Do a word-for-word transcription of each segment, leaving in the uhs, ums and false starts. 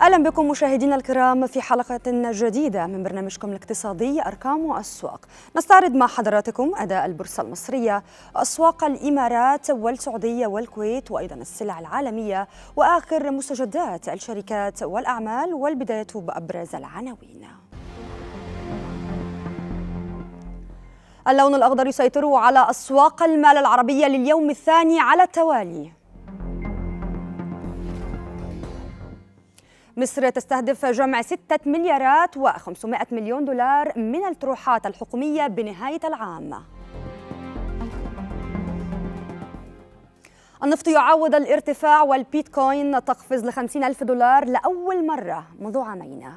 أهلا بكم مشاهدينا الكرام في حلقة جديدة من برنامجكم الاقتصادي أرقام وأسواق. نستعرض مع حضراتكم أداء البورصة المصرية، أسواق الإمارات والسعودية والكويت، وأيضا السلع العالمية وآخر مستجدات الشركات والأعمال، والبداية بأبرز العناوين. اللون الأخضر يسيطر على أسواق المال العربية لليوم الثاني على التوالي. مصر تستهدف جمع ستة مليارات وخمسمائة مليون دولار من الطروحات الحكومية بنهاية العام. النفط يعاود الارتفاع والبيتكوين تقفز لخمسين ألف دولار لأول مرة منذ عامين.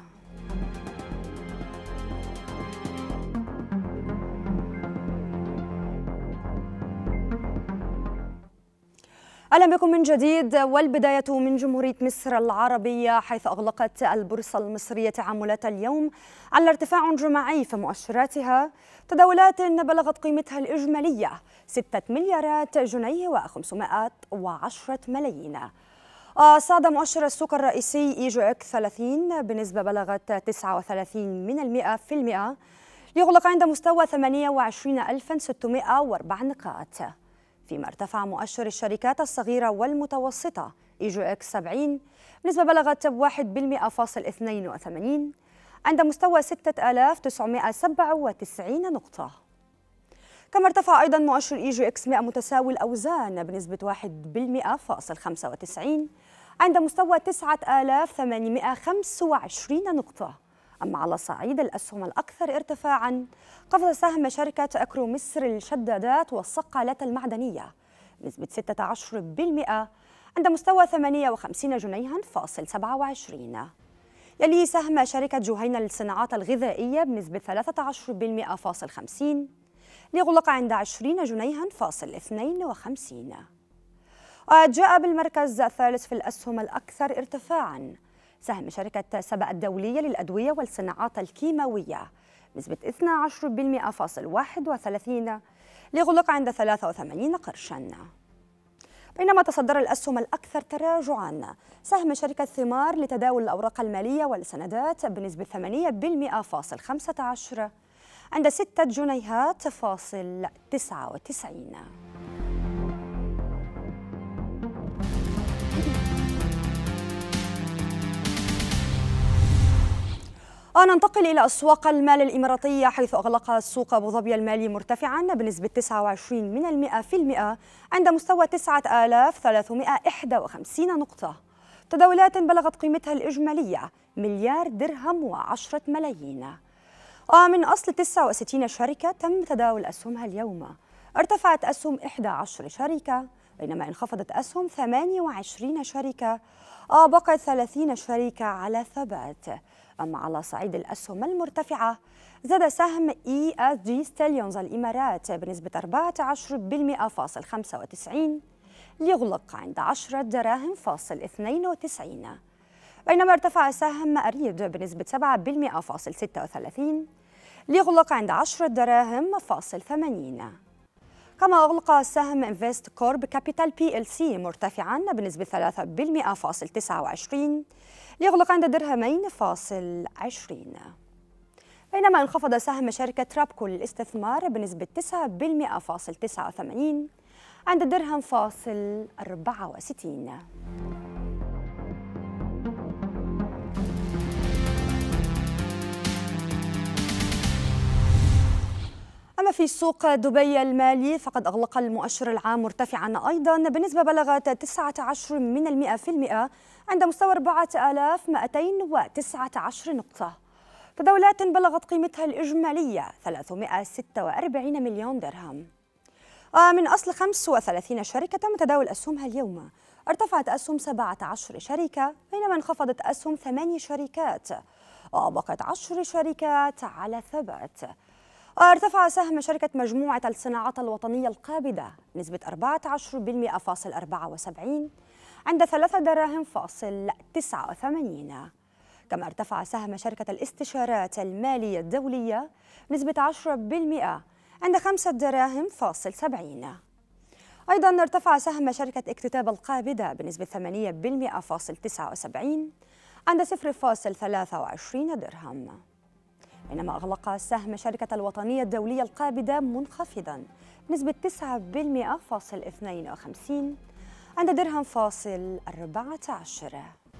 أهلا بكم من جديد، والبداية من جمهورية مصر العربية، حيث أغلقت البورصة المصرية تعاملات اليوم على ارتفاع جماعي في مؤشراتها، تداولات بلغت قيمتها الإجمالية ستة مليارات جنيه وخمسمائة وعشرة ملايين. صعد مؤشر السوق الرئيسي إي جي إكس ثلاثين بنسبة بلغت تسعة وثلاثين من المئة في المئة، ليغلق عند مستوى ثمانية وعشرين ألفا وستمائة وأربعة نقاط، فيما ارتفع مؤشر الشركات الصغيرة والمتوسطة إي جي إكس سبعين بنسبة بلغت واحد بالمئة فاصل اثنين وثمانين عند مستوى ستة آلاف وتسعمائة وسبعة وتسعين نقطة. كما ارتفع أيضا مؤشر إي جي إكس مئة متساوي الأوزان بنسبة واحد بالمئة فاصل خمسة وتسعين عند مستوى تسعة آلاف وثمانمائة وخمسة وعشرين نقطة. أما على صعيد الأسهم الأكثر ارتفاعاً، قفز سهم شركة أكرو مصر للشدادات والصقالات المعدنية بنسبة ستة عشر بالمئة عند مستوى ثمانية وخمسين جنيها فاصل سبعة وعشرين. يلي سهم شركة جهينة للصناعات الغذائية بنسبة ثلاثة عشر بالمئة فاصل خمسين، ليغلق عند عشرين جنيها فاصل اثنين وخمسين. جاء بالمركز الثالث في الأسهم الأكثر ارتفاعاً سهم شركة سبأ الدولية للأدوية والصناعات الكيماوية بنسبة اثني عشر بالمئة فاصل واحد وثلاثين، ليغلق عند ثلاثة وثمانين قرشاً. بينما تصدر الأسهم الأكثر تراجعاً سهم شركة ثمار لتداول الأوراق المالية والسندات بنسبة ثمانية بالمئة فاصل خمسة عشر عند ستة جنيهات فاصل تسعة وتسعين. ننتقل إلى أسواق المال الإماراتية، حيث أغلق سوق أبو ظبي المالي مرتفعاً بنسبة تسعة وعشرين من المئة في المئة عند مستوى تسعة آلاف وثلاثمائة وواحد وخمسين نقطة. تداولات بلغت قيمتها الإجمالية مليار درهم وعشرة ملايين. من أصل تسعة وستين شركة تم تداول أسهمها اليوم، ارتفعت أسهم إحدى عشرة شركة، بينما انخفضت أسهم ثمانية وعشرين شركة، بقت ثلاثين شركة على ثبات. أما على صعيد الأسهم المرتفعة، زاد سهم إي إس جي ستاليونز الإمارات بنسبة أربعة عشر بالمئة فاصل خمسة وتسعين، ليغلق عند عشرة دراهم فاصل اثنين وتسعين. بينما ارتفع سهم أريد بنسبة سبعة بالمئة فاصل ستة وثلاثين، ليغلق عند عشرة دراهم فاصل ثمانين. كما أغلق سهم انفست كورب كابيتال بي ال سي مرتفعاً بنسبة ثلاثة بالمئة فاصل تسعة وعشرين، ليغلق عند درهمين فاصل عشرين. بينما انخفض سهم شركة رابكو للاستثمار بنسبة تسعة بالمئة فاصل تسعة وثمانين عند درهم فاصل أربعة وستين. أما في سوق دبي المالي، فقد أغلق المؤشر العام مرتفعاً أيضاً بنسبة بلغت تسعة عشر من المئة في المئة عند مستوى أربعة آلاف ومئتين وتسعة عشر نقطة. تداولات بلغت قيمتها الإجمالية ثلاثمائة وستة وأربعين مليون درهم. من أصل خمسة وثلاثين شركة تم تداول أسهمها اليوم، ارتفعت أسهم سبعة عشر شركة، بينما انخفضت أسهم ثماني شركات، وبقت عشر شركات على ثبات. ارتفع سهم شركة مجموعة الصناعات الوطنية القابضة نسبة أربعة عشر بالمئة فاصل أربعة وسبعين عند ثلاثة دراهم فاصل تسعة وثمانين. كما ارتفع سهم شركة الاستشارات المالية الدولية نسبة عشرة بالمئة عند خمسة دراهم فاصل سبعين. أيضا ارتفع سهم شركة اكتتاب القابضة بنسبة ثمانية بالمئة فاصل تسعة وسبعين عند صفر فاصل ثلاثة وعشرين درهم، بينما أغلق سهم شركة الوطنية الدولية القابضة منخفضاً بنسبة تسعة بالمئة فاصل اثنين وخمسين عند درهم فاصل أربعة عشر.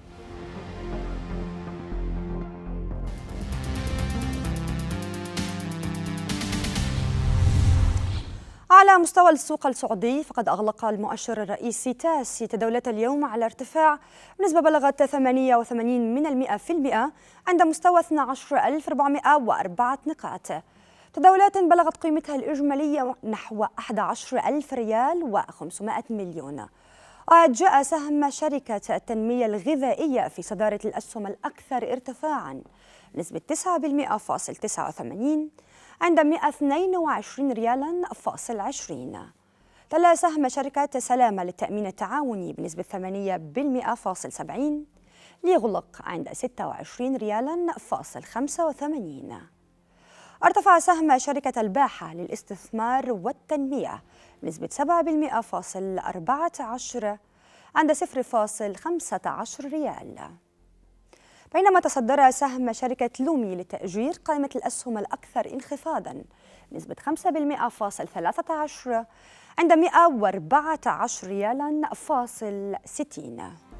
على مستوى السوق السعودي فقد أغلق المؤشر الرئيسي تاس تداولات اليوم على ارتفاع بنسبة بلغت ثمانية وثمانين من المئة في المئة عند مستوى اثني عشر ألف وأربعمئة وأربعة نقاط. تداولات بلغت قيمتها الإجمالية نحو أحد عشر ألف ريال وخمسمائة مليون. جاء سهم شركة التنمية الغذائية في صدارة الأسهم الأكثر ارتفاعاً بنسبة تسعة بالمئة فاصل تسعة وثمانين عند مئة واثنين وعشرين ريالاً فاصل عشرين. تلا سهم شركة سلامة للتأمين التعاوني بنسبة ثمانية بالمئة فاصل سبعين ليغلق عند ستة وعشرين ريالاً فاصل خمسة وثمانين. ارتفع سهم شركة الباحة للاستثمار والتنمية بنسبة سبعة بالمئة فاصل أربعة عشر عند صفر فاصل خمسة عشر ريال. بينما تصدر سهم شركة لومي للتأجير قائمة الأسهم الأكثر انخفاضاً بنسبة خمسة بالمئة فاصل ثلاثة عشر عند مئة وأربعة عشر ريالاً فاصل ستين.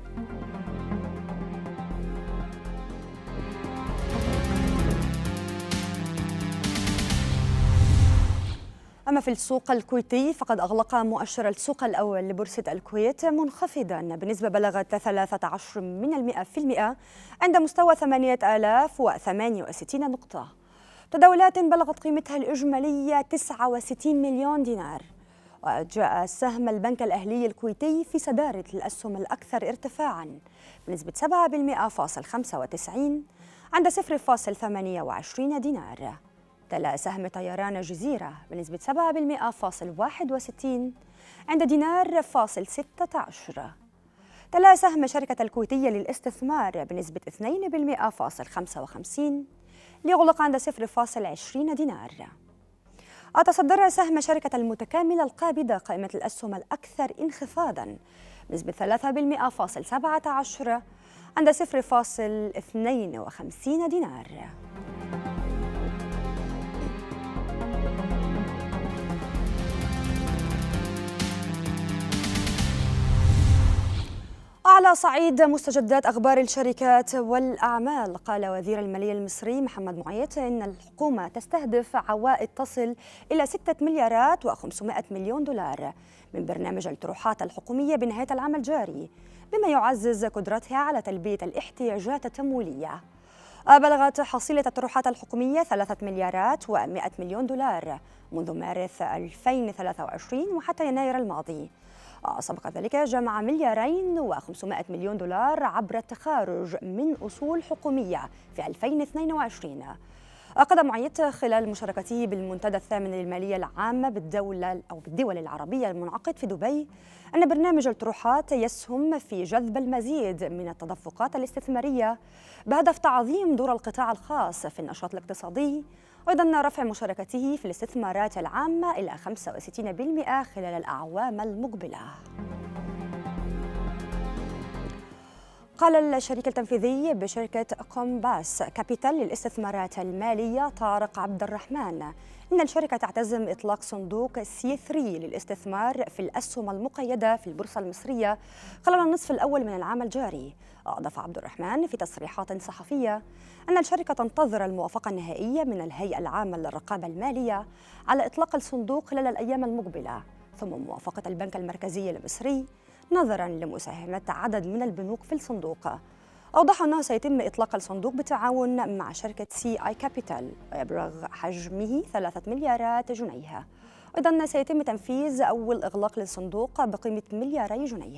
أما في السوق الكويتي فقد أغلق مؤشر السوق الأول لبورصة الكويت منخفضاً بنسبة بلغت ثلاثة عشر من المئة في المئة عند مستوى ثمانية آلاف وثمانية وستين نقطة. تداولات بلغت قيمتها الإجمالية تسعة وستين مليون دينار. وجاء سهم البنك الأهلي الكويتي في صدارة الأسهم الأكثر ارتفاعاً بنسبة سبعة بالمئة فاصل خمسة وتسعين عند صفر فاصل ثمانية وعشرين دينار. تلا سهم طيران جزيرة بنسبة سبعة بالمئة فاصل واحد وستين عند دينار فاصل ستة عشر. تلا سهم شركة الكويتية للاستثمار بنسبة اثنين بالمئة فاصل خمسة وخمسين ليغلق عند صفر فاصل عشرين دينار. أتصدر سهم شركة المتكاملة القابضة قائمة الأسهم الأكثر انخفاضاً بنسبة ثلاثة بالمئة فاصل سبعة عشر عند صفر فاصل اثنين وخمسين دينار. على صعيد مستجدات أخبار الشركات والأعمال، قال وزير المالية المصري محمد معيط إن الحكومة تستهدف عوائد تصل إلى ستة مليارات وخمسمائة مليون دولار من برنامج الطروحات الحكومية بنهاية العام الجاري، بما يعزز قدرتها على تلبية الاحتياجات التمويلية. بلغت حصيلة الطروحات الحكومية ثلاثة مليارات ومائة مليون دولار منذ مارس ألفين وثلاثة وعشرين وحتى يناير الماضي. سبق ذلك جمع مليارين وخمسمائة مليون دولار عبر التخارج من أصول حكومية في ألفين واثنين وعشرين. أكد معيط خلال مشاركته بالمنتدى الثامن للمالية العامة بالدولة أو بالدول العربية المنعقد في دبي أن برنامج الطروحات يسهم في جذب المزيد من التدفقات الاستثمارية بهدف تعظيم دور القطاع الخاص في النشاط الاقتصادي، وأيضا رفع مشاركته في الاستثمارات العامة إلى خمسة وستين بالمئة خلال الأعوام المقبلة. قال الشريك التنفيذي بشركة كومباس كابيتال للاستثمارات المالية طارق عبد الرحمن إن الشركة تعتزم إطلاق صندوق سي ثلاثة للاستثمار في الأسهم المقيدة في البورصة المصرية خلال النصف الأول من العام الجاري. أضاف عبد الرحمن في تصريحات صحفية أن الشركة تنتظر الموافقة النهائية من الهيئة العامة للرقابة المالية على إطلاق الصندوق خلال الأيام المقبلة، ثم موافقة البنك المركزي المصري نظراً لمساهمة عدد من البنوك في الصندوق. أوضحوا أنه سيتم إطلاق الصندوق بالتعاون مع شركة سي آي كابيتال ويبلغ حجمه ثلاثة مليارات جنيه. أيضاً سيتم تنفيذ أول إغلاق للصندوق بقيمة ملياري جنيه.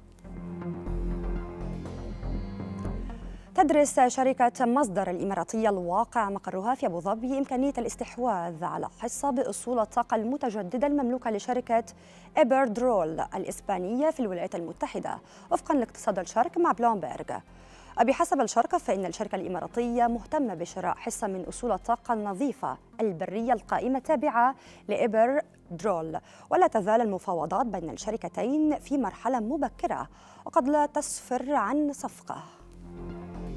تدرس شركة مصدر الإماراتية الواقع مقرها في أبو ظبي إمكانية الاستحواذ على حصة بأصول الطاقة المتجددة المملوكة لشركة إبردرول الإسبانية في الولايات المتحدة وفقاً لاقتصاد الشرق مع بلومبرج. بحسب الشرق فإن الشركة الإماراتية مهتمة بشراء حصة من أصول الطاقة النظيفة البرية القائمة تابعة لإبردرول، ولا تزال المفاوضات بين الشركتين في مرحلة مبكرة وقد لا تسفر عن صفقة.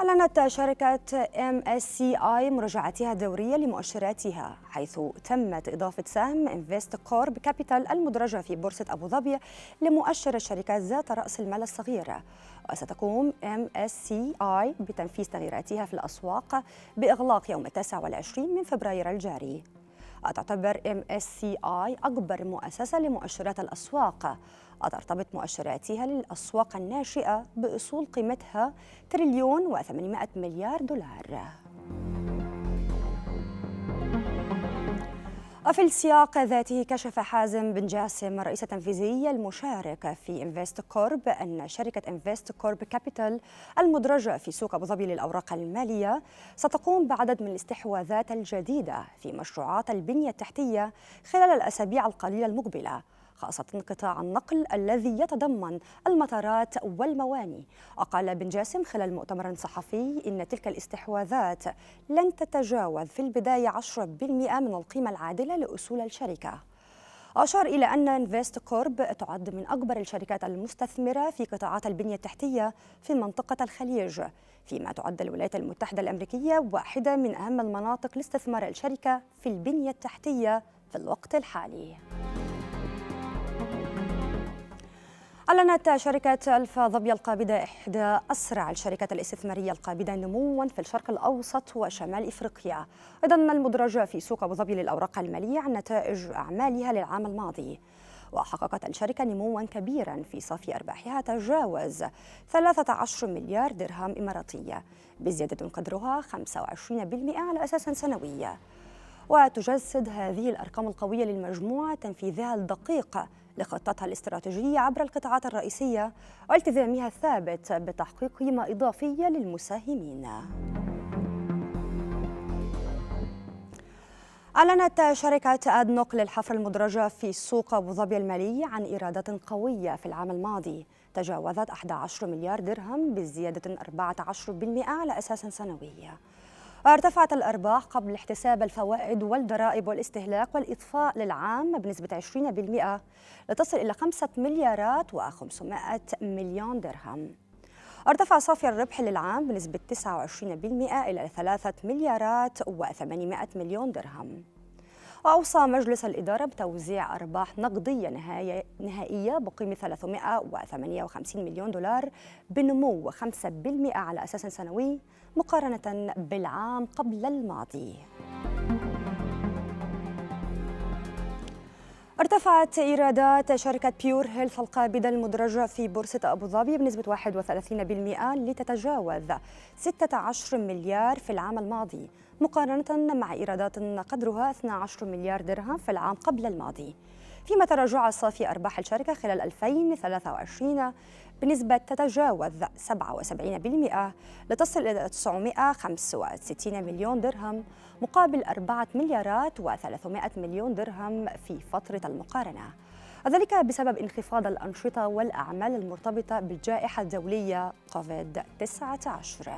أعلنت شركة إم إس سي آي مراجعتها الدورية لمؤشراتها، حيث تمت إضافة سهم إنفست كورب كابيتال المدرجة في بورصة أبو ظبي لمؤشر الشركات ذات رأس المال الصغيرة. وستقوم إم إس سي آي بتنفيذ تغييراتها في الأسواق بإغلاق يوم التاسع والعشرين من فبراير الجاري. تعتبر إم إس سي آي أكبر مؤسسة لمؤشرات الأسواق، وترتبط مؤشراتها للأسواق الناشئة بأصول قيمتها تريليون وثمانمائة مليار دولار. وفي السياق ذاته كشف حازم بن جاسم الرئيس التنفيذي المشارك في إنفست كورب أن شركة إنفست كورب كابيتال المدرجة في سوق أبو ظبي للأوراق المالية ستقوم بعدد من الاستحواذات الجديدة في مشروعات البنية التحتية خلال الأسابيع القليلة المقبلة، خاصة قطاع النقل الذي يتضمن المطارات والمواني. وقال بن جاسم خلال مؤتمر صحفي إن تلك الاستحواذات لن تتجاوز في البداية عشرة بالمئة من القيمة العادلة لأصول الشركة. أشار إلى أن إنفست كورب تعد من أكبر الشركات المستثمرة في قطاعات البنية التحتية في منطقة الخليج، فيما تعد الولايات المتحدة الأمريكية واحدة من أهم المناطق لاستثمار الشركة في البنية التحتية في الوقت الحالي. أعلنت شركة ألفا ظبي القابضة إحدى أسرع الشركات الاستثمارية القابضة نمواً في الشرق الأوسط وشمال إفريقيا، أيضاً المدرجة في سوق أبو ظبي للأوراق المالية عن نتائج أعمالها للعام الماضي. وحققت الشركة نمواً كبيراً في صافي أرباحها تجاوز ثلاثة عشر مليار درهم إماراتية، بزيادة قدرها خمسة وعشرين بالمئة على أساس سنوي. وتجسد هذه الأرقام القوية للمجموعة تنفيذها الدقيق لخطتها الاستراتيجية عبر القطاعات الرئيسية والتزامها الثابت بتحقيق قيمة إضافية للمساهمين. أعلنت شركة أدنوك للحفر المدرجة في سوق أبو ظبي المالي عن إيرادات قوية في العام الماضي تجاوزت أحد عشر مليار درهم بزيادة أربعة عشر بالمئة على أساس سنوي. ارتفعت الأرباح قبل احتساب الفوائد والضرائب والاستهلاك والإطفاء للعام بنسبة عشرين بالمئة لتصل إلى خمسة مليارات وخمسمائة مليون درهم. ارتفع صافي الربح للعام بنسبة تسعة وعشرين بالمئة إلى ثلاثة مليارات وثمانمائة مليون درهم. وأوصى مجلس الإدارة بتوزيع أرباح نقدية نهائية بقيمة ثلاثمائة وثمانية وخمسين مليون دولار بنمو خمسة بالمئة على أساس سنوي مقارنة بالعام قبل الماضي. ارتفعت إيرادات شركة بيور هيلث القابضة المدرجة في بورصة أبو ظبي بنسبة واحد وثلاثين بالمئة لتتجاوز ستة عشر مليار في العام الماضي، مقارنة مع إيرادات قدرها اثني عشر مليار درهم في العام قبل الماضي، فيما تراجع صافي أرباح الشركة خلال ألفين وثلاثة وعشرين بنسبة تتجاوز سبعة وسبعين بالمئة لتصل إلى تسعمائة وخمسة وستين مليون درهم مقابل أربعة مليارات وثلاثمائة مليون درهم في فترة المقارنة، وذلك بسبب انخفاض الأنشطة والأعمال المرتبطة بالجائحة الدولية كوفيد تسعة عشر.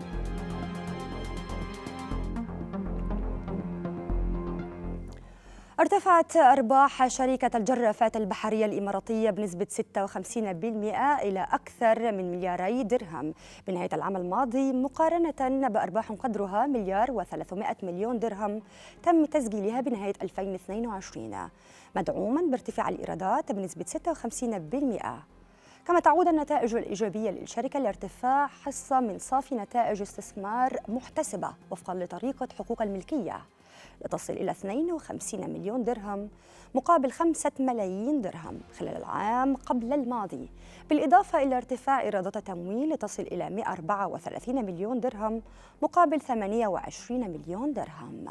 ارتفعت أرباح شركة الجرافات البحرية الإماراتية بنسبة ستة وخمسين بالمئة إلى أكثر من ملياري درهم بنهاية العام الماضي، مقارنة بأرباح قدرها مليار وثلاثمائة مليون درهم تم تسجيلها بنهاية ألفين واثنين وعشرين، مدعوما بارتفاع الإيرادات بنسبة ستة وخمسين بالمئة. كما تعود النتائج الإيجابية للشركة لارتفاع حصة من صافي نتائج استثمار محتسبة وفقا لطريقة حقوق الملكية لتصل إلى اثنين وخمسين مليون درهم مقابل خمسة ملايين درهم خلال العام قبل الماضي، بالإضافة إلى ارتفاع إيرادات التمويل لتصل إلى مئة وأربعة وثلاثين مليون درهم مقابل ثمانية وعشرين مليون درهم.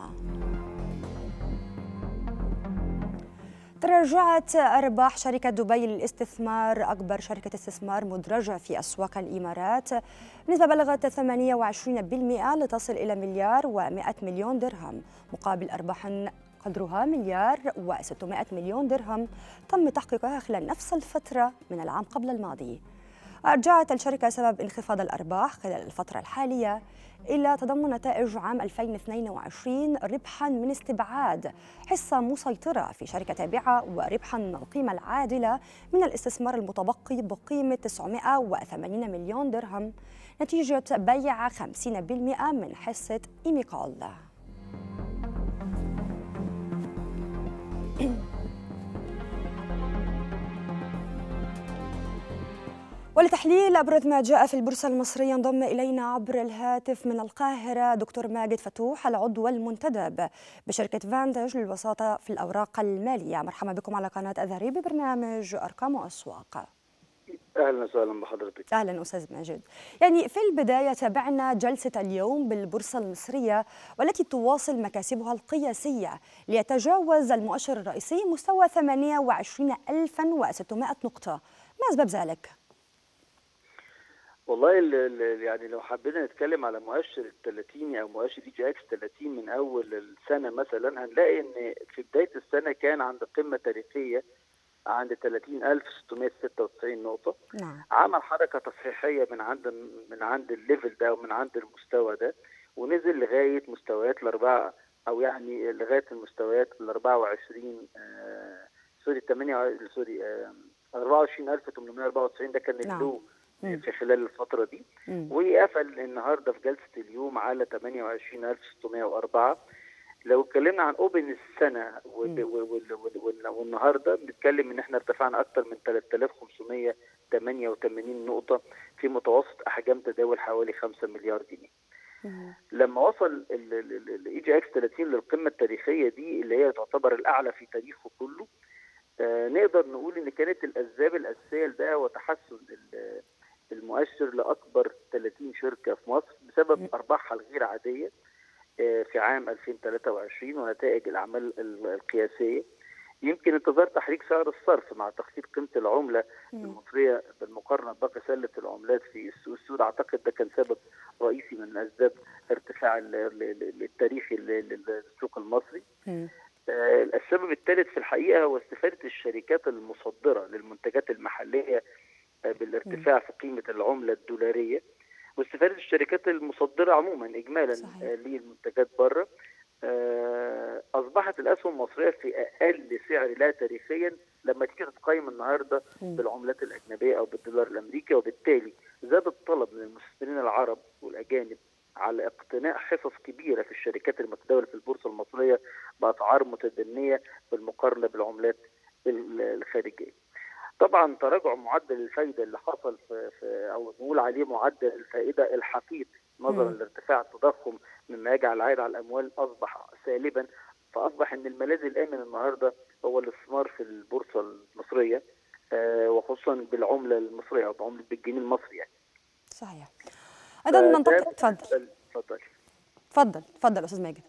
تراجعت أرباح شركة دبي للاستثمار أكبر شركة استثمار مدرجة في أسواق الإمارات بنسبة بلغت ثمانية وعشرين بالمئة لتصل إلى مليار ومئة مليون درهم مقابل أرباح قدرها مليار وستمائة مليون درهم تم تحقيقها خلال نفس الفترة من العام قبل الماضي. أرجعت الشركة سبب انخفاض الأرباح خلال الفترة الحالية إلى تضمن نتائج عام ألفين واثنين وعشرين ربحاً من استبعاد حصة مسيطرة في شركة تابعة وربحاً من القيمة العادلة من الاستثمار المتبقي بقيمة تسعمائة وثمانين مليون درهم نتيجة بيع خمسين بالمئة من حصة إيميكول. ولتحليل أبرز ما جاء في البورصة المصرية انضم إلينا عبر الهاتف من القاهرة دكتور ماجد فتوح، العضو المنتدب بشركة فانتج للوساطة في الأوراق المالية. مرحبا بكم على قناة أزهري ببرنامج أرقام وأسواق. أهلا وسهلا بحضرتك. أهلا أستاذ ماجد. يعني في البداية تابعنا جلسة اليوم بالبورصة المصرية والتي تواصل مكاسبها القياسية ليتجاوز المؤشر الرئيسي مستوى ثمانية وعشرين ألفا وستمائة نقطة، ما أسباب ذلك؟ والله يعني لو حبينا نتكلم على مؤشر الثلاثيني او مؤشر اي جي اكس ثلاثين من اول السنه مثلا، هنلاقي ان في بدايه السنه كان عند قمه تاريخيه عند ثلاثين ألف وستمائة وستة وتسعين نقطه. نعم. عمل حركه تصحيحيه من عند من عند الليفل ده ومن عند المستوى ده، ونزل لغايه مستويات الاربعه او يعني لغايه المستويات ال أربعة وعشرين آه سوري ثمانية سوري آه أربعة وعشرين ألف وثمانمائة وأربعة وتسعين. ده كان اللو في خلال الفترة دي، وقفل النهارده في جلسة اليوم على ثمانية وعشرين ألف وستمائة وأربعة. لو اتكلمنا عن اوبن السنة والنهارده بنتكلم ان احنا ارتفعنا اكثر من ثلاثة آلاف وخمسمائة وثمانية وثمانين نقطة في متوسط احجام تداول حوالي خمسة مليار جنيه. لما وصل الاي جي اكس ثلاثين للقمة التاريخية دي اللي هي تعتبر الاعلى في تاريخه كله، آه نقدر نقول ان كانت الاسباب الاساسية لده هو تحسن المؤشر لأكبر ثلاثين شركة في مصر بسبب أرباحها الغير عادية في عام ألفين وثلاثة وعشرين ونتائج الأعمال القياسية. يمكن انتظار تحريك سعر الصرف مع تخفيض قيمة العملة المصرية بالمقارنة بباقي سلة العملات في السوق السود، أعتقد ده كان سبب رئيسي من أسباب ارتفاع التاريخي للسوق المصري. السبب الثالث في الحقيقة هو استفادة الشركات المصدرة للمنتجات المحلية بالارتفاع في قيمة العملة الدولارية، واستفادة الشركات المصدرة عموما إجمالا للمنتجات بره. أصبحت الأسهم المصرية في أقل سعر لها تاريخيا لما تيجي تتقيم النهارده بالعملات الأجنبية أو بالدولار الأمريكي، وبالتالي زاد الطلب من المستثمرين العرب والأجانب على اقتناء حصص كبيرة في الشركات المتداولة في البورصة المصرية بأسعار متدنية بالمقارنة بالعملات الخارجية. طبعا تراجع معدل الفائده اللي حصل في, في او نقول عليه معدل الفائده الحقيقي نظرا لارتفاع التضخم مما يجعل العائد على الاموال اصبح سالبا، فاصبح ان الملاذ الامن النهارده هو الاستثمار في البورصه المصريه، آه وخصوصا بالعمله المصريه او بعمله بالجنيه المصري يعني. صحيح. ايضا ننتقل. تفضل تفضل تفضل تفضل استاذ ماجد.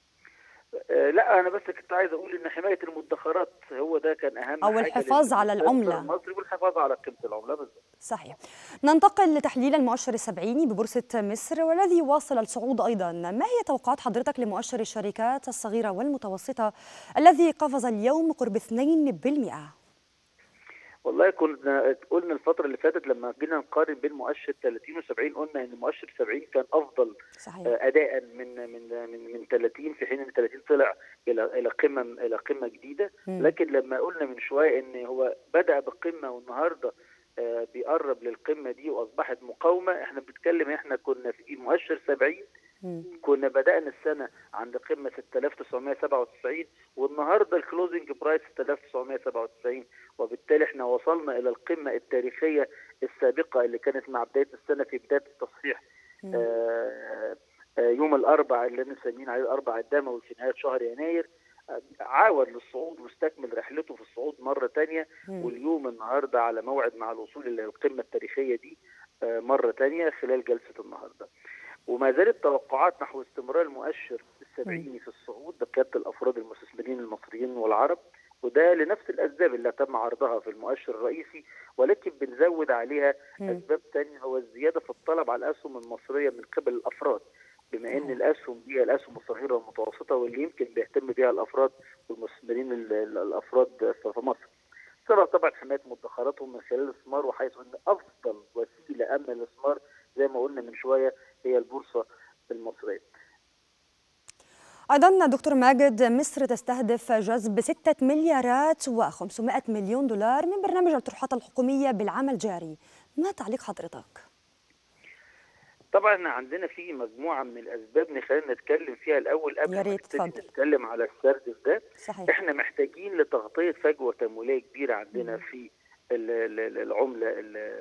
لا انا بس كنت عايز اقول ان حمايه المدخرات هو ده كان اهم او الحفاظ على العمله المصري والحفاظ على قيمه العمله بالظبط. صحيح. ننتقل لتحليل المؤشر السبعيني ببورصه مصر والذي واصل الصعود ايضا. ما هي توقعات حضرتك لمؤشر الشركات الصغيره والمتوسطه الذي قفز اليوم قرب اثنين بالمئة؟ والله كنا قلنا الفترة اللي فاتت لما جينا نقارن بين مؤشر ثلاثين وسبعين قلنا ان مؤشر سبعين كان افضل صحيح. اداء من من من من ثلاثين، في حين ان ثلاثين طلع الى الى قمه الى قمه جديده. م. لكن لما قلنا من شويه ان هو بدا بقمه والنهارده آه بيقرب للقمه دي واصبحت مقاومه، احنا بنتكلم احنا كنا في مؤشر سبعين كنا بدأنا السنة عند قمة ستة آلاف وتسعمائة وسبعة وتسعين والنهارده الكلوزنج برايس ستة آلاف وتسعمائة وسبعة وتسعين، وبالتالي احنا وصلنا إلى القمة التاريخية السابقة اللي كانت مع بداية السنة في بداية التصحيح آه آه يوم الأربعاء اللي بنسميه عليه الأربعاء الدموي في نهاية شهر يناير. آه عاود للصعود واستكمل رحلته في الصعود مرة تانية، واليوم النهارده على موعد مع الوصول إلى القمة التاريخية دي آه مرة تانية خلال جلسة النهارده. وما زالت توقعات نحو استمرار المؤشر السبعيني في الصعود بقيادة الافراد المستثمرين المصريين والعرب، وده لنفس الاسباب اللي تم عرضها في المؤشر الرئيسي، ولكن بنزود عليها اسباب ثانيه هو الزياده في الطلب على الاسهم المصريه من قبل الافراد، بما ان الاسهم دي الاسهم الصغيره والمتوسطه واللي يمكن بيهتم بها الافراد والمستثمرين الافراد في مصر. سبب طبعا حمايه مدخراتهم من خلال الاستثمار، وحيث ان افضل وسيله امن للاستثمار زي ما قلنا من شويه هي البورصه المصريه. أيضا دكتور ماجد، مصر تستهدف جذب ستة مليارات وخمسمائة مليون دولار من برنامج الطروحات الحكومية بالعام الجاري، ما تعليق حضرتك؟ طبعا احنا عندنا في مجموعه من الاسباب نخلينا نتكلم فيها الاول قبل ما نبتدي نتكلم على السرد ده. صحيح. احنا محتاجين لتغطيه فجوه تمويليه كبيره عندنا في العمله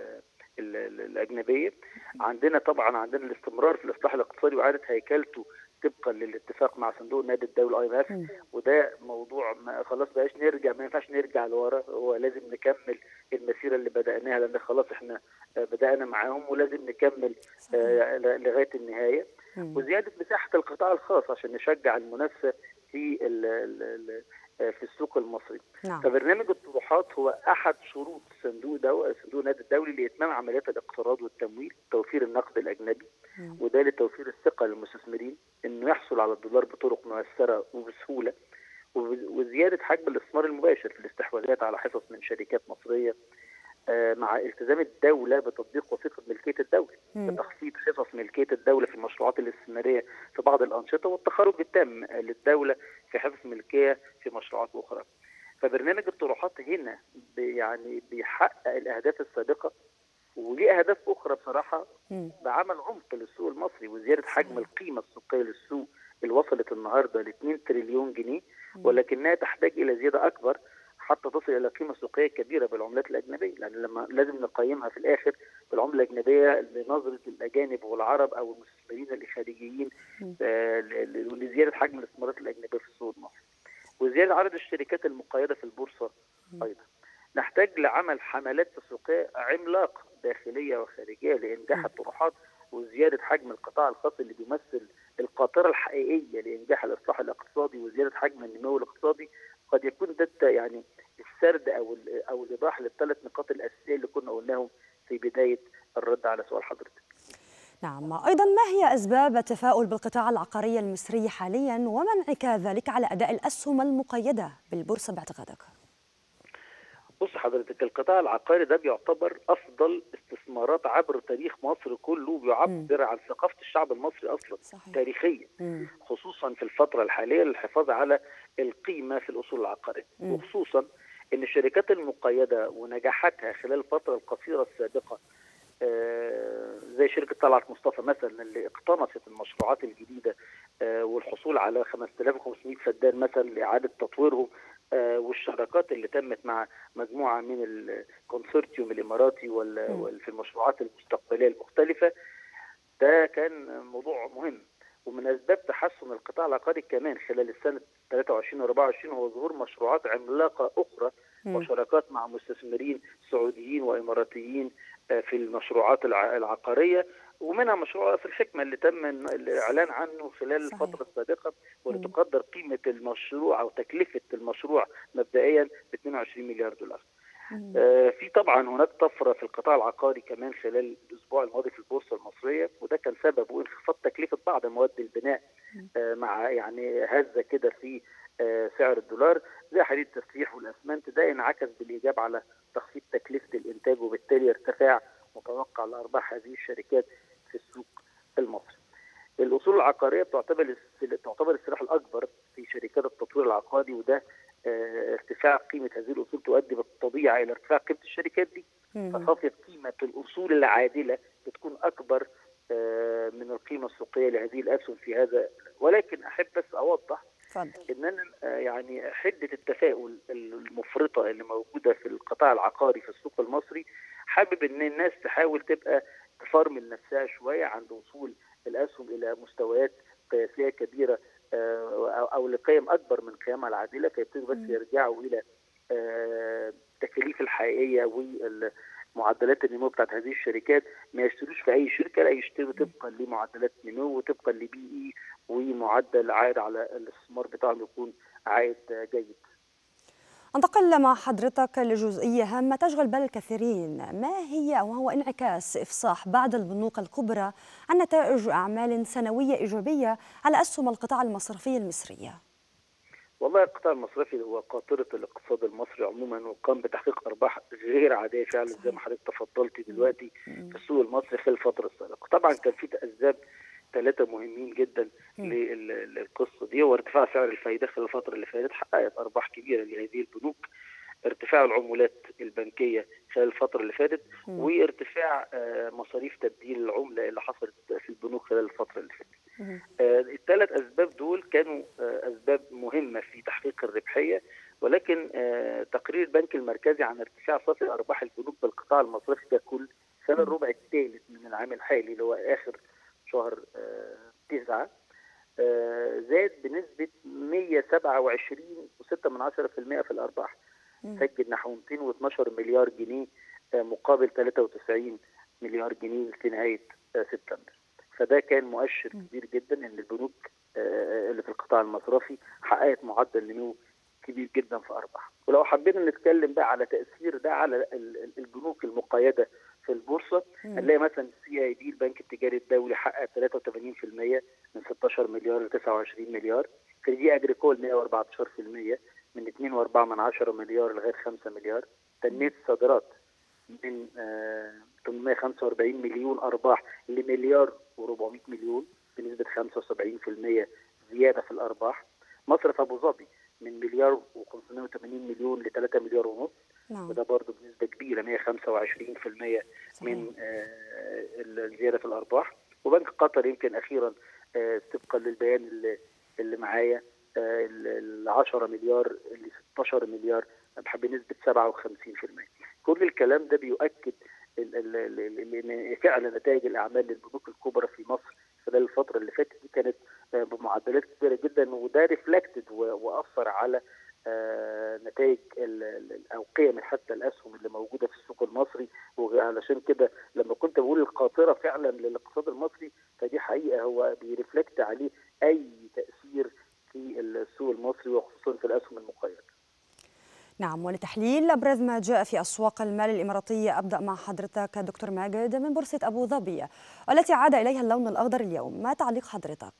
الاجنبيه. عندنا طبعا عندنا الاستمرار في الاصلاح الاقتصادي واعاده هيكلته طبقا للاتفاق مع صندوق النقد الدولي اي ام اف، وده موضوع ما خلاص بقاش نرجع، ما ينفعش نرجع لورا، هو لازم نكمل المسيره اللي بدأناها لان خلاص احنا بدأنا معاهم ولازم نكمل آه لغايه النهايه. مم. وزياده مساحه القطاع الخاص عشان نشجع المنافسه في ال ال في السوق المصري. نعم. فبرنامج الطروحات هو احد شروط صندوق دو... صندوق النقد الدولي لاتمام عمليات الاقتراض والتمويل، توفير النقد الاجنبي، مم. وده لتوفير الثقه للمستثمرين انه يحصل على الدولار بطرق مؤثره وبسهوله، وزياده حجم الاستثمار المباشر في الاستحواذات على حصص من شركات مصريه مع التزام الدوله بتطبيق وثيقه ملكيه الدوله، بتخفيض حصص ملكيه الدوله في المشروعات الاستثماريه في بعض الانشطه، والتخرج التام للدوله في حصص ملكيه في مشروعات اخرى. فبرنامج الطروحات هنا يعني بيحقق الاهداف السابقه، وليه اهداف اخرى بصراحه بعمل عمق للسوق المصري وزياده حجم القيمه السوقيه للسوق اللي وصلت النهارده ل اتنين تريليون جنيه، ولكنها تحتاج الى زياده اكبر حتى تصل الى قيمه سوقيه كبيره بالعملات الاجنبيه، لان لما لازم نقيمها في الاخر بالعمله الاجنبيه لنظره الاجانب والعرب او المستثمرين الخارجيين آه لزياده حجم الاستثمارات الاجنبيه في السوق المصري. وزياده عدد الشركات المقيده في البورصه ايضا. نحتاج لعمل حملات تسويقيه عملاقه داخليه وخارجيه لانجاح الطروحات وزياده حجم القطاع الخاص اللي بيمثل القاطره الحقيقيه لانجاح الاصلاح الاقتصادي وزياده حجم النمو الاقتصادي. قد يكون ده يعني السرد او او الايضاح للثلاث نقاط الاساسيه اللي كنا قلناهم في بدايه الرد على سؤال حضرتك. نعم، ايضا ما هي اسباب التفاؤل بالقطاع العقاري المصري حاليا وما انعكاس ذلك على اداء الاسهم المقيده بالبورصه باعتقادك؟ بص حضرتك، القطاع العقاري ده بيعتبر افضل استثمارات عبر تاريخ مصر كله، بيعبر عن ثقافه الشعب المصري اصلا. صحيح. تاريخيا، مم. خصوصا في الفتره الحاليه للحفاظ على القيمه في الاصول العقاريه، مم. وخصوصا ان الشركات المقيده ونجاحاتها خلال الفتره القصيره السابقه آه زي شركه طلعت مصطفى مثلا اللي اقتنصت المشروعات الجديده آه والحصول على خمسة آلاف وخمسمائة فدان مثلا لاعاده تطويرهم، آه والشراكات اللي تمت مع مجموعه من الكونسورتيوم الاماراتي في المشروعات المستقبليه المختلفه. ده كان موضوع مهم، ومن اسباب تحسن القطاع العقاري كمان خلال السنه ثلاثة وعشرين وأربعة وعشرين هو ظهور مشروعات عملاقه اخرى م. وشراكات مع مستثمرين سعوديين واماراتيين في المشروعات العقاريه، ومنها مشروع قصر الحكمه اللي تم الاعلان عنه خلال صحيح. الفتره السابقه، واللي تقدر قيمه المشروع او تكلفه المشروع مبدئيا ب اتنين وعشرين مليار دولار. آه في طبعا هناك طفره في القطاع العقاري كمان خلال الاسبوع الماضي في البورصه المصريه، وده كان سببه انخفاض تكلفه بعض مواد البناء آه مع يعني هزه كده في آه سعر الدولار زي حديد التسليح والاسمنت. ده انعكس بالايجاب على تخفيض تكلفه الانتاج، وبالتالي ارتفاع متوقع لارباح هذه الشركات في السوق المصري. الاصول العقاريه تعتبر تعتبر السلاح الاكبر في شركات التطوير العقاري، وده اه ارتفاع قيمه هذه الاصول تؤدي بالطبيعه الى ارتفاع قيمه الشركات دي، فخفض قيمه الاصول العادله بتكون اكبر اه من القيمه السوقيه لهذه الاسهم في هذا. ولكن احب بس اوضح فضل. ان انا اه يعني حده التفاؤل المفرطه اللي موجوده في القطاع العقاري في السوق المصري، حابب ان الناس تحاول تبقى تفرمل نفسها شويه عند وصول الاسهم الى مستويات قياسيه كبيره او لقيم اكبر من قيمها العادله، فيبتدوا بس يرجعوا الى التكاليف الحقيقيه ومعدلات النمو بتاعت هذه الشركات. ما يشتروش في اي شركه، لا يشتروا طبقا لمعدلات نمو وطبقا لبي اي ومعدل عائد على الاستثمار بتاعهم يكون عائد جيد. انتقل مع حضرتك لجزئية هامة تشغل بال الكثيرين، ما هي وهو انعكاس إفصاح بعض البنوك الكبرى عن نتائج أعمال سنوية إيجابية على أسهم القطاع المصرفي المصرية؟ والله القطاع المصرفي هو قاطرة الاقتصاد المصري عموما، وقام بتحقيق أرباح غير عادية فعلا زي ما حضرتك تفضلتي دلوقتي في السوق المصري خلال الفترة السابقة. طبعا كان في أسباب ثلاثة مهمين جدا للقصة دي، وارتفاع سعر الفائدة خلال الفترة اللي فاتت حققت أرباح كبيرة لهذه البنوك. ارتفاع العمولات البنكيه خلال الفتره اللي فاتت م. وارتفاع مصاريف تبديل العمله اللي حصلت في البنوك خلال الفتره اللي فاتت. الثلاث اسباب دول كانوا اسباب مهمه في تحقيق الربحيه، ولكن تقرير البنك المركزي عن ارتفاع صافي ارباح البنوك بالقطاع المصرفي ككل خلال الربع الثالث من العام الحالي اللي هو اخر شهر تسعة زاد بنسبه مئة وسبعة وعشرين فاصلة ستة بالمئة في الارباح، سجل نحو مئتين واثناشر مليار جنيه مقابل ثلاثة وتسعين مليار جنيه في نهايه سبتمبر. فده كان مؤشر كبير جدا ان البنوك اللي في القطاع المصرفي حققت معدل نمو كبير جدا في ارباح. ولو حبينا نتكلم بقى على تاثير ده على البنوك المقيده في البورصه، هنلاقي مثلا السي اي بي البنك التجاري الدولي حقق ثلاثة وثمانين بالمئة من ستاشر مليار ل تسعة وعشرين مليار، كريدي اجريكول مئة واربعتاشر بالمئة من اثنين فاصلة أربعة مليار لغايه خمسة مليار، تنميه الصادرات من آه ثمانمئة وخمسة وأربعين مليون ارباح لمليار وأربعمئة مليون بنسبه خمسة وسبعين بالمئة زياده في الارباح. مصرف ابو ظبي من مليار وخمسمئة وثمانين مليون ل ثلاثة مليار ونص، نعم. وده برضه بنسبه كبيره مئة وخمسة وعشرين بالمئة من آه الزياده في الارباح. وبنك قطر يمكن اخيرا آه طبقا للبيان اللي, اللي معايا آه ال عشرة مليار ل ستاشر مليار بنسبه سبعة وخمسين بالمئة. كل الكلام ده بيؤكد ان فعلا نتائج الاعمال للبنوك الكبرى في مصر خلال الفتره اللي فاتت دي كانت بمعدلات كبيره جدا، وده ريفلكتد واثر على نتائج او قيم حتى الاسهم اللي موجوده في السوق المصري. وعلشان كده لما كنت بقول القاطره فعلا للاقتصاد المصري فدي حقيقه هو بيرفلكت عليه اي تاثير في السوق المصري وخصوصا في الاسهم المقيده. نعم، ولتحليل أبرز ما جاء في أسواق المال الإماراتية أبدأ مع حضرتك دكتور ماجد من بورصة أبو ظبي والتي عاد إليها اللون الأخضر اليوم، ما تعليق حضرتك؟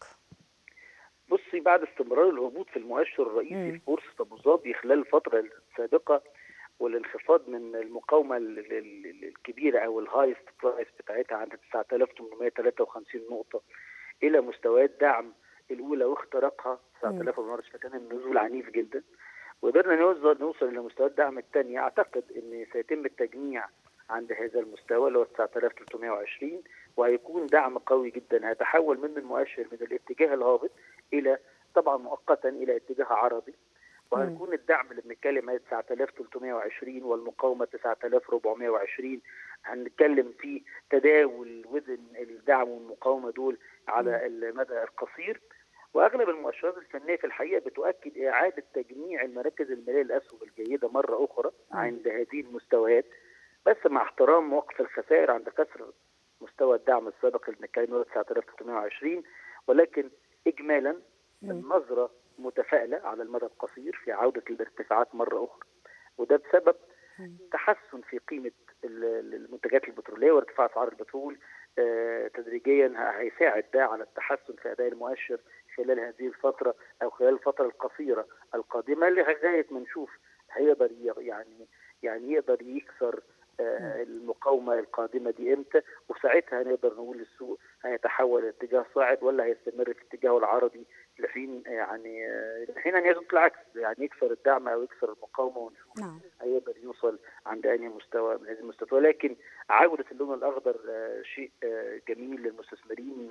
بصي، بعد استمرار الهبوط في المؤشر الرئيسي م. في بورصة أبو ظبي خلال الفترة السابقة والانخفاض من المقاومة الكبيرة أو الهايست برايس بتاعتها عند تسعة آلاف وثمانمئة وثلاثة وخمسين نقطة إلى مستويات دعم الأولى واختراقها تسعة آلاف ومارس، فكان النزول عنيف جدا وقدرنا نوصل نوصل الى مستويات الدعم الثانيه. اعتقد ان سيتم التجميع عند هذا المستوى اللي هو تسعة آلاف وثلاثمئة وعشرين، وهيكون دعم قوي جدا هيتحول من المؤشر من الاتجاه الهابط الى طبعا مؤقتا الى اتجاه عرضي، وهيكون الدعم اللي بنتكلم عليه تسعة آلاف وثلاثمئة وعشرين والمقاومه تسعة آلاف وأربعمئة وعشرين. هنتكلم في تداول وزن الدعم والمقاومه دول على المدى القصير. واغلب المؤشرات الفنيه في الحقيقه بتؤكد اعاده تجميع المراكز الماليه للاسهم الجيده مره اخرى عند هذه المستويات، بس مع احترام وقف الخسائر عند كسر مستوى الدعم السابق اللي بنتكلم هو تسعة آلاف وثلاثمئة وعشرين. ولكن اجمالا النظره متفائله على المدى القصير في عوده الارتفاعات مره اخرى، وده بسبب تحسن في قيمه المنتجات البتروليه وارتفاع اسعار البترول آه تدريجيا هيساعد ده على التحسن في اداء المؤشر خلال هذه الفتره او خلال الفتره القصيره القادمه لغايه ما نشوف هيقدر يعني يعني يقدر يكسر آه المقاومه القادمه دي امتى، وساعتها نقدر نقول السوق هيتحول لاتجاه صاعد ولا هيستمر في اتجاهه العرضي لحين يعني لحين ان يصل العكس، يعني يكسر الدعم او يكسر المقاومه ونشوف نعم. هيقدر يوصل عند اي مستوى من هذه المستوى. ولكن عوده اللون الاخضر شيء جميل للمستثمرين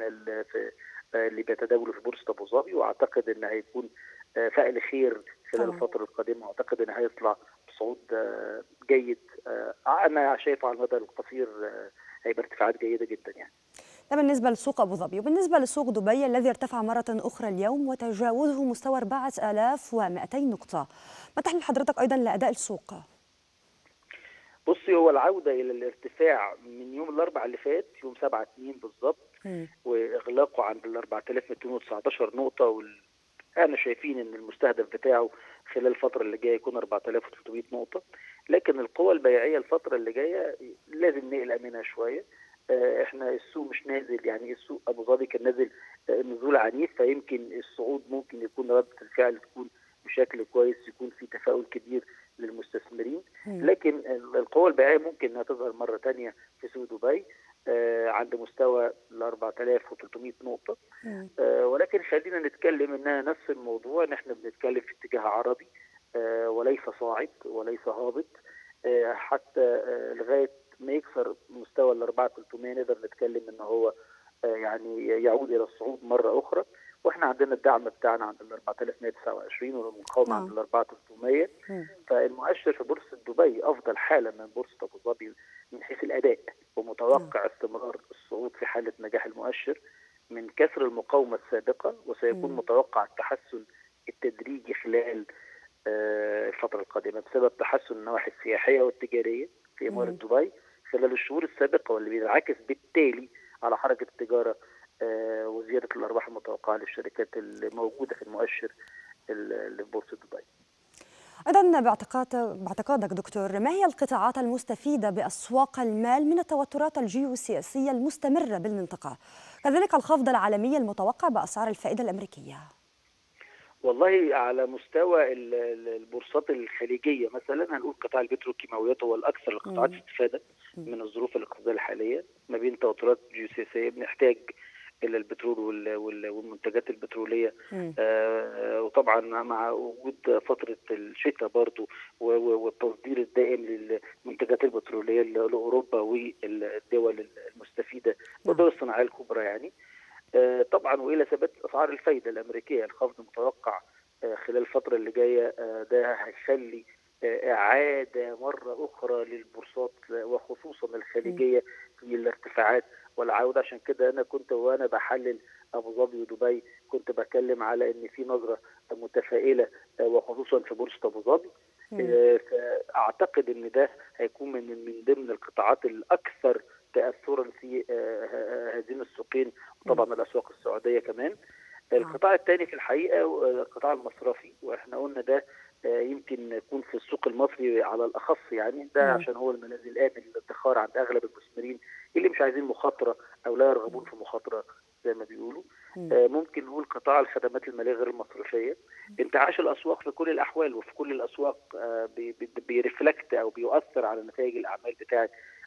اللي بيتداولوا في بورصه ابو ظبي، واعتقد ان هيكون فائل خير خلال طبعا. الفتره القادمه، واعتقد ان هيطلع بصعود جيد. انا شايفه على المدى القصير هيبقى ارتفاعات جيده جدا يعني. ده بالنسبة لسوق أبو ظبي. وبالنسبة لسوق دبي الذي ارتفع مرة أخرى اليوم وتجاوزه مستوى أربعة آلاف ومئتين نقطة، ما تحليل حضرتك أيضا لأداء السوق؟ بصي، هو العودة إلى الارتفاع من يوم الأربعاء اللي فات يوم سبعة اثنين بالظبط وإغلاقه عند ال أربعة آلاف ومئتين وتسعة عشر نقطة، وال... أنا شايفين إن المستهدف بتاعه خلال الفترة اللي جاية يكون أربعة آلاف وثلاثمئة نقطة، لكن القوى البيعية الفترة اللي جاية لازم نقلق منها شوية. احنا السوق مش نازل، يعني السوق ابو ظبي كان نازل نزول عنيف، فيمكن الصعود ممكن يكون ردة الفعل تكون بشكل كويس، يكون في تفاؤل كبير للمستثمرين، لكن القوى البيعيه ممكن انها تظهر مره ثانيه في سوق دبي عند مستوى ال أربعة آلاف وثلاثمئة نقطه. ولكن خلينا نتكلم انها نفس الموضوع، ان احنا بنتكلم في اتجاه عرضي وليس صاعد وليس هابط، حتى لغايه ما يكسر مستوى ال أربعة آلاف وثلاثمائة نقدر نتكلم ان هو يعني يعود الى الصعود مره اخرى. واحنا عندنا الدعم بتاعنا عند ال أربعة آلاف ومائة وتسعة وعشرين والمقاومه عند ال أربعة آلاف وثلاثمائة. فالمؤشر في بورصه دبي افضل حاله من بورصه ابو ظبي من حيث الاداء، ومتوقع استمرار الصعود في حاله نجاح المؤشر من كسر المقاومه السابقه، وسيكون متوقع التحسن التدريجي خلال الفتره القادمه بسبب تحسن النواحي السياحيه والتجاريه في اماره دبي خلال الشهور السابقه، واللي بينعكس بالتالي على حركه التجاره وزياده الارباح المتوقعه للشركات اللي موجوده في المؤشر اللي في بورصه دبي. ايضا باعتقاد باعتقادك دكتور، ما هي القطاعات المستفيده باسواق المال من التوترات الجيوسياسيه المستمره بالمنطقه؟ كذلك الخفض العالمي المتوقع باسعار الفائده الامريكيه. والله على مستوى البورصات الخليجيه مثلا هنقول قطاع البتروكيماويات هو الاكثر القطاعات استفاده من الظروف الاقتصاديه الحاليه. ما بين توترات جيوسياسيه بنحتاج الى البترول والمنتجات البتروليه، آه وطبعا مع وجود فتره الشتاء برضو والتصدير الدائم للمنتجات البتروليه لاوروبا والدول المستفيده والدول الصناعيه الكبرى يعني. آه طبعا والى ثبات اسعار الفائده الامريكيه، الخفض المتوقع آه خلال الفتره اللي جايه آه ده هيخلي اعاده مره اخرى للبورصات وخصوصا الخليجيه في الارتفاعات والعوده. عشان كده انا كنت وانا بحلل ابو ظبي ودبي كنت بتكلم على ان في نظره متفائله وخصوصا في بورصه ابو ظبي. اعتقد ان ده هيكون من من ضمن القطاعات الاكثر تاثرا في هذين السوقين، وطبعا الاسواق السعوديه كمان. القطاع الثاني في الحقيقه القطاع المصرفي، واحنا قلنا ده يمكن يكون في السوق المصري على الاخص يعني، ده عشان هو الملاذ الامن للادخار عند اغلب المستثمرين اللي مش عايزين مخاطره او لا يرغبون في مخاطره زي ما بيقولوا. آه ممكن نقول قطاع الخدمات الماليه غير المصرفيه، انتعاش الاسواق في كل الاحوال وفي كل الاسواق آه بيرفلكت او بيؤثر على نتائج الاعمال بتاعه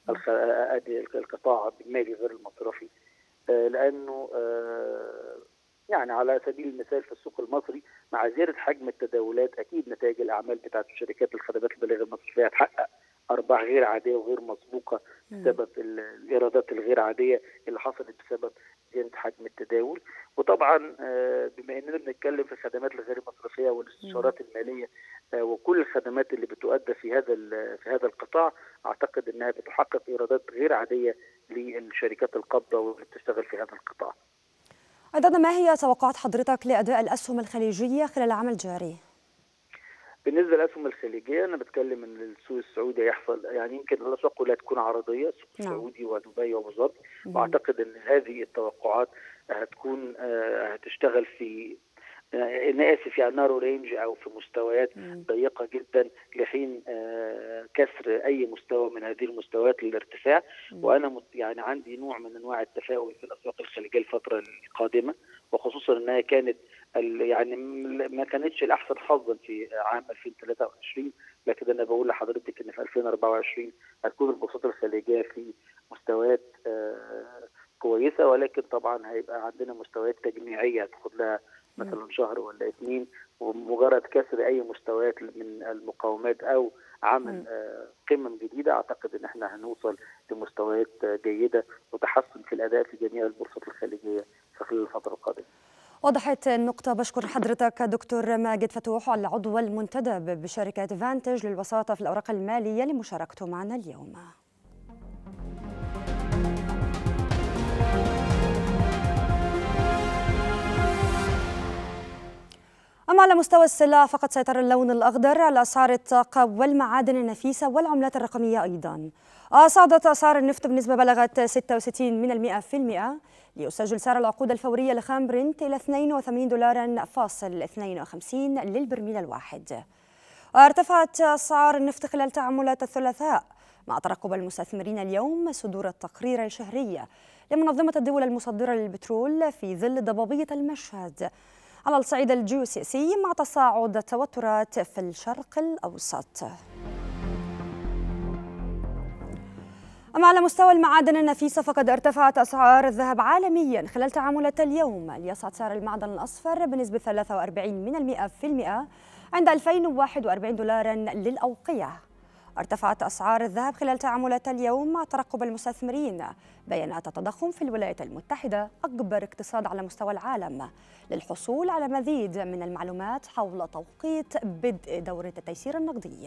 القطاع المالي غير المصرفي، آه لانه آه يعني على سبيل المثال في السوق المصري مع زياده حجم التداولات اكيد نتائج الاعمال بتاعت شركات الخدمات الماليه غير المصرفيه هتحقق ارباح غير عاديه وغير مسبوقه بسبب الايرادات الغير عاديه اللي حصلت بسبب زياده حجم التداول. وطبعا بما اننا بنتكلم في الخدمات الغير المصرفيه والاستشارات الماليه وكل الخدمات اللي بتؤدى في هذا في هذا القطاع، اعتقد انها بتحقق ايرادات غير عاديه للشركات القابضه واللي بتشتغل في هذا القطاع. أيضا ما هي توقعات حضرتك لأداء الأسهم الخليجية خلال العام الجاري؟ بالنسبه للاسهم الخليجيه انا بتكلم ان السوق السعودي هيحصل يعني يمكن الاسواق كلها تكون عرضيه، السوق السعودي ودبي وابو ظبي، واعتقد ان هذه التوقعات هتكون هتشتغل في انا اسف يعني نارو رينج او في مستويات ضيقه جدا لحين كسر اي مستوى من هذه المستويات للارتفاع. وانا يعني عندي نوع من انواع التفاؤل في الاسواق الخليجيه الفتره القادمه، وخصوصا انها كانت يعني ما كانتش الاحسن حظا في عام ألفين وثلاثة وعشرين، لكن انا بقول لحضرتك ان في ألفين وأربعة وعشرين هتكون البورصات الخليجيه في مستويات كويسه، ولكن طبعا هيبقى عندنا مستويات تجميعيه هتاخد لها مثلا شهر ولا اثنين، ومجرد كسر اي مستويات من المقاومات او عمل قمم جديده اعتقد ان احنا هنوصل لمستويات جيده وتحسن في الاداء في جميع البورصات الخليجيه في خلال الفتره القادمه. وضحت النقطة. بشكر حضرتك دكتور ماجد فتوح العضو المنتدب بشركة فانتج للوساطة في الأوراق المالية لمشاركته معنا اليوم. أما على مستوى السلع فقد سيطر اللون الأخضر على أسعار الطاقة والمعادن النفيسة والعملات الرقمية أيضا. صعدت أسعار النفط بنسبة بلغت ستة وستين من المئة في المئة، ليسجل سعر العقود الفورية لخام برنت إلى اثنين وثمانين دولارا فاصل اثنين وخمسين للبرميل الواحد. ارتفعت أسعار النفط خلال تعاملات الثلاثاء مع ترقب المستثمرين اليوم صدور التقرير الشهري لمنظمة الدول المصدرة للبترول في ظل ضبابية المشهد على الصعيد الجيوسياسي مع تصاعد التوترات في الشرق الأوسط. أما على مستوى المعادن النفيسة فقد ارتفعت أسعار الذهب عالميا خلال تعاملات اليوم، ليصعد سعر المعدن الأصفر بنسبة ثلاثة وأربعين من المئة في المئة عند ألفين وواحد وأربعين دولارا للأوقية. ارتفعت أسعار الذهب خلال تعاملات اليوم مع ترقب المستثمرين بيانات التضخم في الولايات المتحدة أكبر اقتصاد على مستوى العالم للحصول على مزيد من المعلومات حول توقيت بدء دورة التيسير النقدية.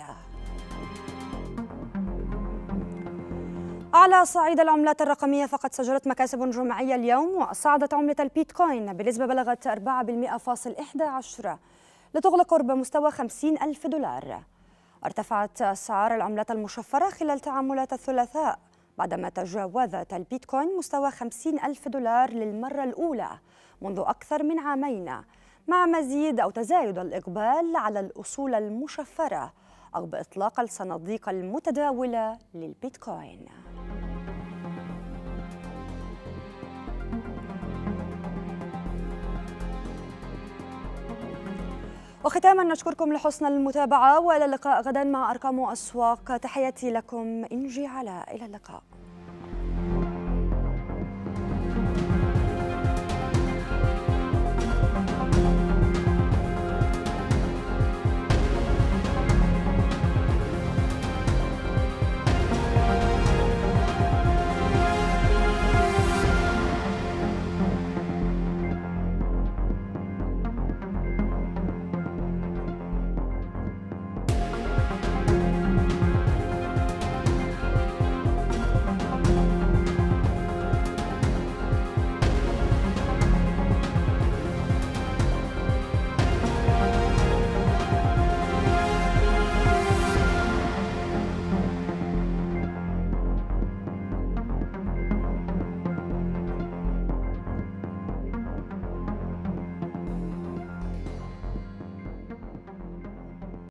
على صعيد العملات الرقمية فقد سجلت مكاسب جمعية اليوم وصعدت عملة البيتكوين بنسبة بلغت أربعة بالمئة فاصل واحد واحد لتغلق قرب مستوى خمسين ألف دولار. ارتفعت أسعار العملات المشفرة خلال تعاملات الثلاثاء بعدما تجاوزت البيتكوين مستوى خمسين ألف دولار للمرة الأولى منذ أكثر من عامين، مع مزيد أو تزايد الإقبال على الأصول المشفرة أو بإطلاق الصناديق المتداولة للبيتكوين. وختاما نشكركم لحسن المتابعة وإلى اللقاء غدا مع أرقام وأسواق. تحياتي لكم إنجي علاء، إلى اللقاء.